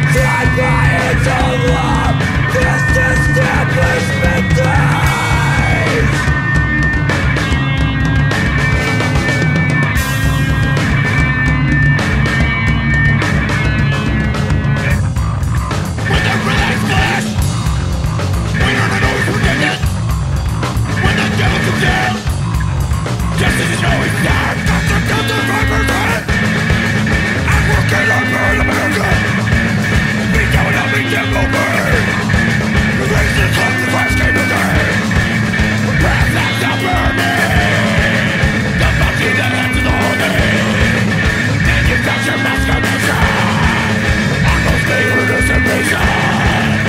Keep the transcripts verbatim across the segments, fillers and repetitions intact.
Tied by its own love, this establishment dies. When the relays flash, we are not always forgiven. When the devil comes down, justice is always down. Got to cut the viper's head. I'm working on burn America. Be going up in devil burn. The races of the flash came to burn. The path that's not burning. The bounty that heads to the holding. Manufacture masturbation. I'm gonna stay with this invasion.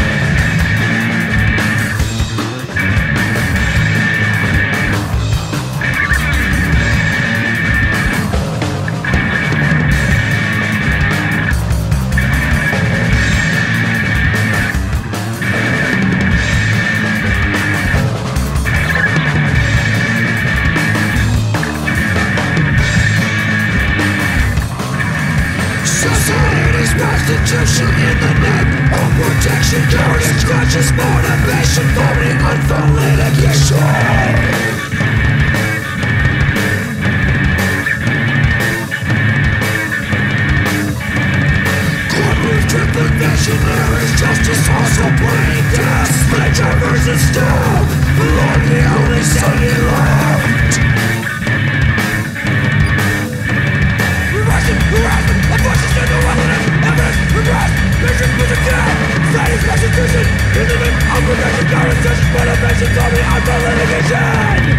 Society's prostitution in the name of protection, courage, conscious motivation, voting unful litigation. Courtroom triple visionaries, justice also playing death. Sledgehammers and steel, Lord, the only son he loved. Harassment, harassment, abortions in the wilderness, evidence, regress, vision, music, death, society's prostitution, in the name of protection, courage, conscious motivation, voting unful litigation.